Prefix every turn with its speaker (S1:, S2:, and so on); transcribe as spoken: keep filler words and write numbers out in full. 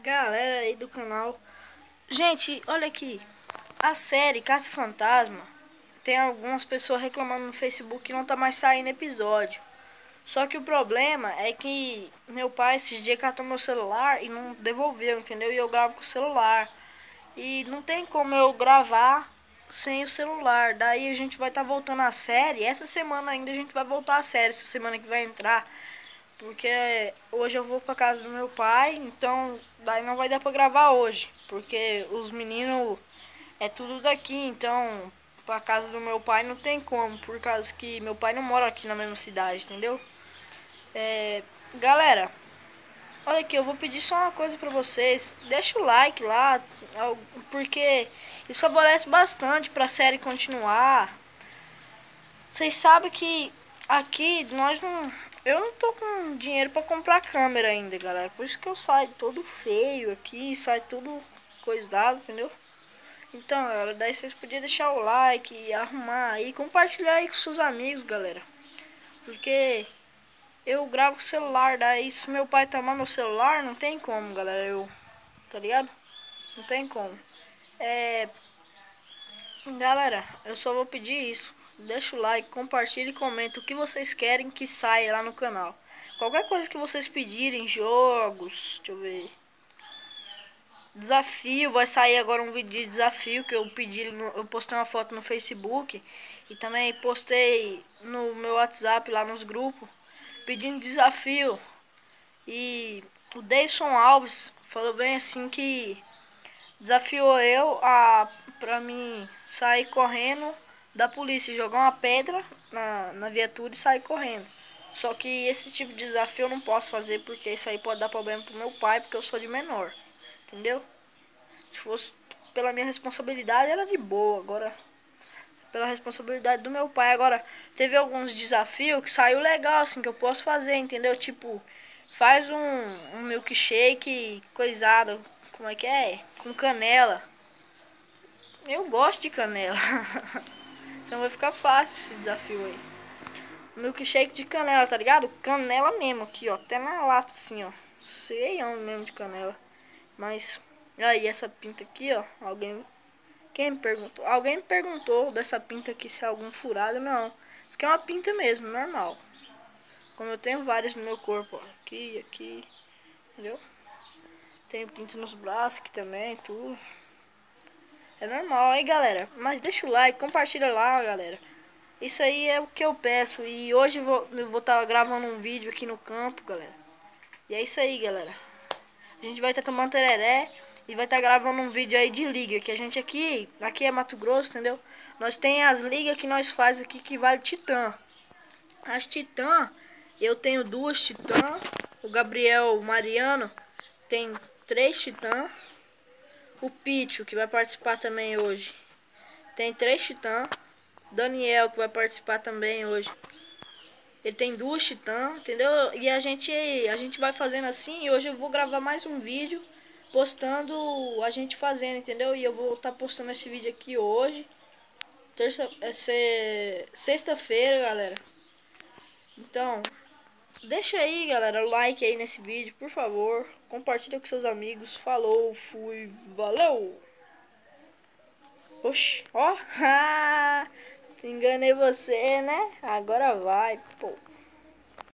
S1: galera aí do canal. Gente, olha aqui. A série Caça-Fantasma, tem algumas pessoas reclamando no Facebook que não tá mais saindo episódio. Só que o problema é que meu pai esses dias catou meu celular e não devolveu, entendeu? E eu gravo com o celular. E não tem como eu gravar sem o celular. Daí a gente vai estar tá voltando a série. Essa semana ainda a gente vai voltar a série, essa semana que vai entrar. Porque hoje eu vou pra casa do meu pai, então daí não vai dar pra gravar hoje. Porque os meninos é tudo daqui, então pra casa do meu pai não tem como. Por causa que meu pai não mora aqui na mesma cidade, entendeu? É, galera, olha aqui, eu vou pedir só uma coisa pra vocês. Deixa o like lá, porque isso favorece bastante pra série continuar. Vocês sabem que aqui nós não... Eu não tô com dinheiro pra comprar câmera ainda, galera. Por isso que eu saio todo feio aqui, sai tudo coisado, entendeu? Então, galera, daí vocês podiam deixar o like, arrumar aí, compartilhar aí com seus amigos, galera. Porque eu gravo com o celular, daí se meu pai tomar meu celular, não tem como, galera. Eu, tá ligado? Não tem como. É... Galera, eu só vou pedir isso. Deixa o like, compartilha e comenta o que vocês querem que saia lá no canal. Qualquer coisa que vocês pedirem, jogos, deixa eu ver. Desafio, vai sair agora um vídeo de desafio que eu pedi, no, eu postei uma foto no Facebook e também postei no meu WhatsApp lá nos grupos pedindo desafio. E o Deison Alves falou bem assim que desafiou eu a pra mim sair correndo da polícia, jogar uma pedra na, na viatura e sair correndo. Só que esse tipo de desafio eu não posso fazer porque isso aí pode dar problema pro meu pai, porque eu sou de menor. Entendeu? Se fosse pela minha responsabilidade era de boa, agora pela responsabilidade do meu pai. Agora teve alguns desafios que saiu legal assim, que eu posso fazer, entendeu? Tipo, faz um, um milkshake coisado, como é que é? Com canela. Eu gosto de canela. Então vai ficar fácil esse desafio aí. Milkshake de canela, tá ligado? Canela mesmo aqui, ó. Até na lata assim, ó. Cheião mesmo de canela. Mas, aí essa pinta aqui, ó. Alguém... Quem me perguntou? Alguém me perguntou dessa pinta aqui se é algum furado. Não. Isso aqui é uma pinta mesmo, normal. Como eu tenho várias no meu corpo, ó. Aqui, aqui. Entendeu? Tenho pinta nos braços aqui também, tudo. É normal, aí galera. Mas deixa o like, compartilha lá, galera. Isso aí é o que eu peço. E hoje eu vou eu vou estar tá gravando um vídeo aqui no campo, galera. E é isso aí, galera. A gente vai estar tá tomando tereré e vai estar tá gravando um vídeo aí de liga. Que a gente aqui, aqui é Mato Grosso, entendeu? Nós tem as ligas que nós faz aqui que vale Titã. As Titã, eu tenho duas Titã. O Gabriel Mariano tem três Titã. O Pítio, que vai participar também hoje, tem três Titã. Daniel, que vai participar também hoje, ele tem duas Titã, entendeu? E a gente, a gente vai fazendo assim. E hoje eu vou gravar mais um vídeo postando a gente fazendo, entendeu? E eu vou estar tá postando esse vídeo aqui hoje. Terça, é sexta-feira, galera. Então, deixa aí, galera, o like aí nesse vídeo, por favor. Compartilha com seus amigos. Falou, fui, valeu! Oxi, ó, enganei você, né? Agora vai, pô.